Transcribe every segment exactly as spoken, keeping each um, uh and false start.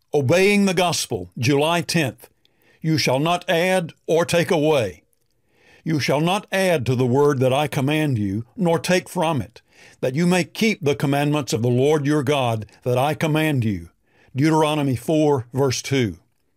Obeying the Gospel, July tenth. You shall not add or take away. You shall not add to the word that I command you, nor take from it, that you may keep the commandments of the Lord your God that I command you. Deuteronomy four, verse two.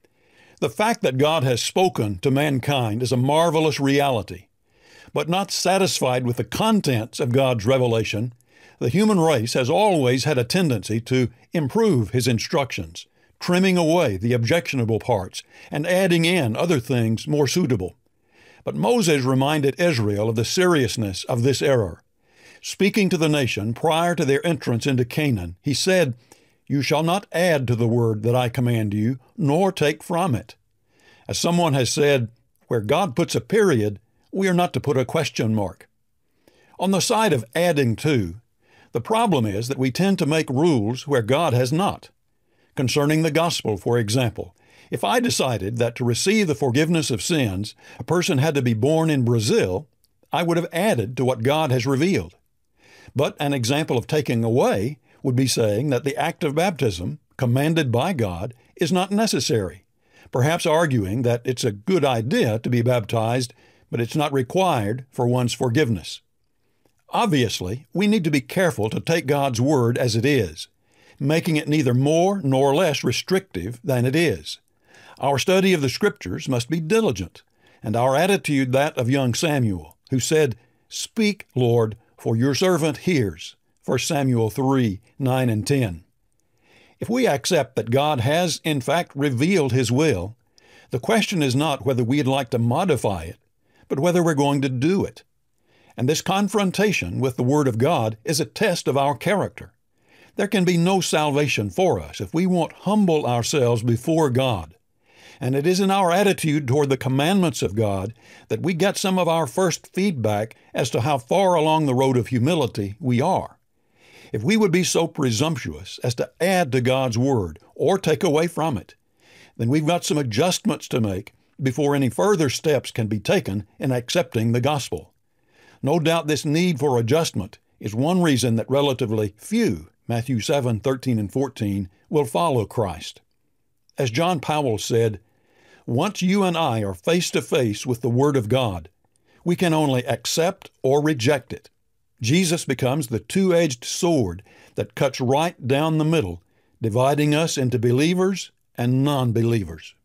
The fact that God has spoken to mankind is a marvelous reality. But not satisfied with the contents of God's revelation, the human race has always had a tendency to improve his instructions, trimming away the objectionable parts and adding in other things more suitable. But Moses reminded Israel of the seriousness of this error. Speaking to the nation prior to their entrance into Canaan, he said, "You shall not add to the word that I command you, nor take from it." As someone has said, where God puts a period, we are not to put a question mark. On the side of adding to, the problem is that we tend to make rules where God has not. Concerning the gospel, for example, if I decided that to receive the forgiveness of sins, a person had to be born in Brazil, I would have added to what God has revealed. But an example of taking away would be saying that the act of baptism, commanded by God, is not necessary, perhaps arguing that it's a good idea to be baptized, but it's not required for one's forgiveness. Obviously, we need to be careful to take God's word as it is, making it neither more nor less restrictive than it is. Our study of the Scriptures must be diligent, and our attitude that of young Samuel, who said, "Speak, Lord, for your servant hears." First Samuel three, nine and ten. If we accept that God has in fact revealed His will, the question is not whether we'd like to modify it, but whether we're going to do it. And this confrontation with the Word of God is a test of our character. There can be no salvation for us if we won't humble ourselves before God. And it is in our attitude toward the commandments of God that we get some of our first feedback as to how far along the road of humility we are. If we would be so presumptuous as to add to God's Word or take away from it, then we've got some adjustments to make before any further steps can be taken in accepting the gospel. No doubt this need for adjustment is one reason that relatively few, Matthew seven, thirteen and fourteen, will follow Christ. As John Powell said, "Once you and I are face to face with the Word of God, we can only accept or reject it. Jesus becomes the two-edged sword that cuts right down the middle, dividing us into believers and non-believers."